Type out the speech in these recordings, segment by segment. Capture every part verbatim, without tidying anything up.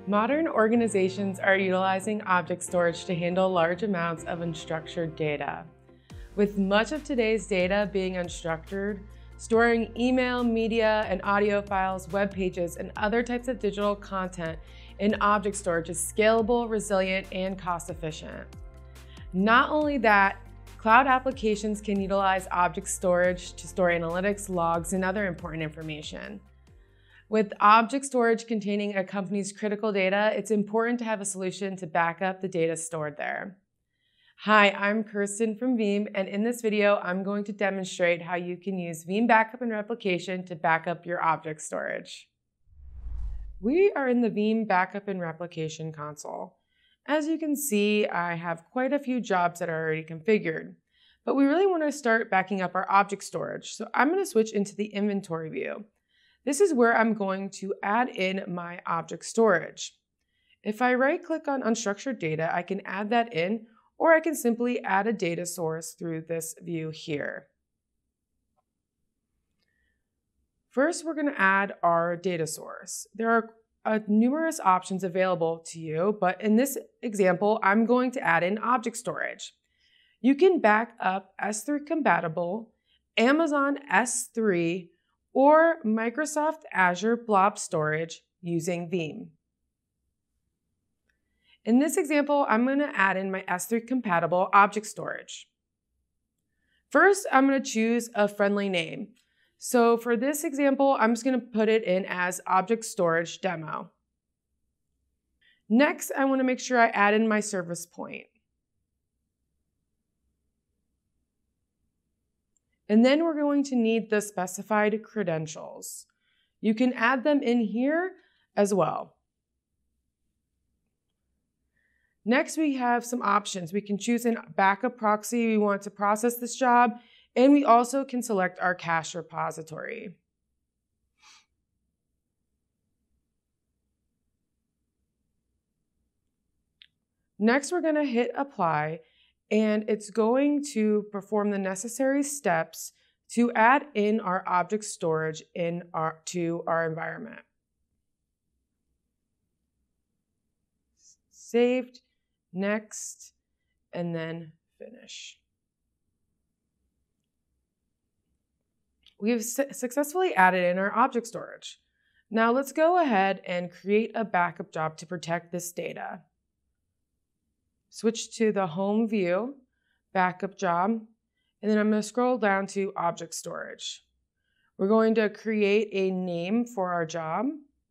Modern organizations are utilizing object storage to handle large amounts of unstructured data. With much of today's data being unstructured, storing email, media, and audio files, web pages, and other types of digital content in object storage is scalable, resilient, and cost-efficient. Not only that, cloud applications can utilize object storage to store analytics, logs, and other important information. With object storage containing a company's critical data, it's important to have a solution to back up the data stored there. Hi, I'm Kirsten from Veeam, and in this video, I'm going to demonstrate how you can use Veeam Backup and Replication to back up your object storage. We are in the Veeam Backup and Replication console. As you can see, I have quite a few jobs that are already configured, but we really want to start backing up our object storage. So I'm going to switch into the inventory view. This is where I'm going to add in my object storage. If I right-click on unstructured data, I can add that in, or I can simply add a data source through this view here. First, we're going to add our data source. There are uh, numerous options available to you, but in this example, I'm going to add in object storage. You can back up S three compatible, Amazon S three, or Microsoft Azure Blob Storage using Veeam. In this example, I'm going to add in my S three compatible object storage. First, I'm going to choose a friendly name. So for this example, I'm just going to put it in as Object Storage Demo. Next, I want to make sure I add in my service point. And then we're going to need the specified credentials. You can add them in here as well. Next, we have some options. We can choose a backup proxy we want to process this job, and we also can select our cache repository. Next, we're going to hit Apply, and it's going to perform the necessary steps to add in our object storage in our, to our environment. Saved, next, and then finish. We've su- successfully added in our object storage. Now let's go ahead and create a backup job to protect this data. Switch to the home view, backup job, and then I'm going to scroll down to object storage. We're going to create a name for our job.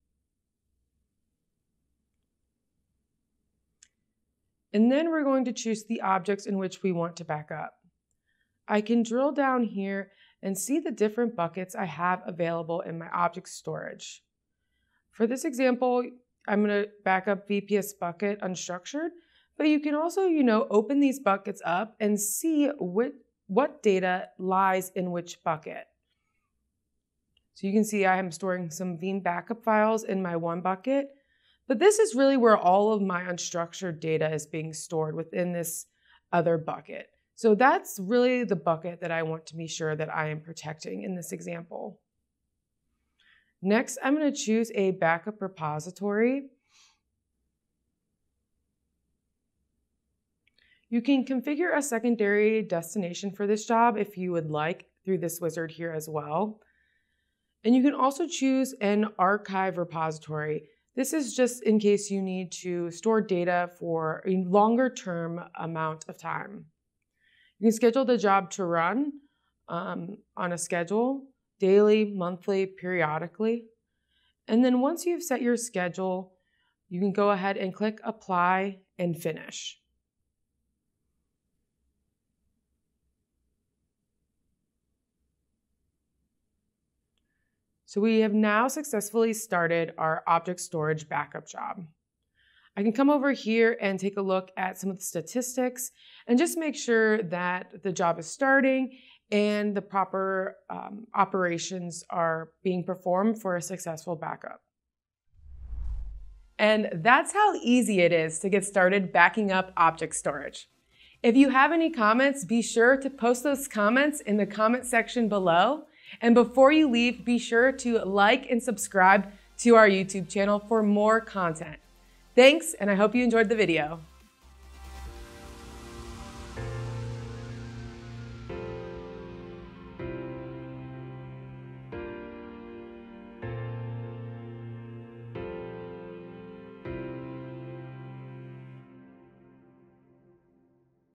And then we're going to choose the objects in which we want to back up. I can drill down here and see the different buckets I have available in my object storage. For this example, I'm going to back up V P S bucket unstructured. But you can also, you know, open these buckets up and see what, what data lies in which bucket. So you can see I am storing some Veeam backup files in my one bucket, but this is really where all of my unstructured data is being stored within this other bucket. So that's really the bucket that I want to be sure that I am protecting in this example. Next, I'm going to choose a backup repository. You can configure a secondary destination for this job if you would like through this wizard here as well. And you can also choose an archive repository. This is just in case you need to store data for a longer term amount of time. You can schedule the job to run um, on a schedule, daily, monthly, periodically. And then once you've set your schedule, you can go ahead and click Apply and Finish. So we have now successfully started our object storage backup job. I can come over here and take a look at some of the statistics and just make sure that the job is starting and the proper um, operations are being performed for a successful backup. And that's how easy it is to get started backing up object storage. If you have any comments, be sure to post those comments in the comment section below. And before you leave, be sure to like and subscribe to our YouTube channel for more content. Thanks, and I hope you enjoyed the video.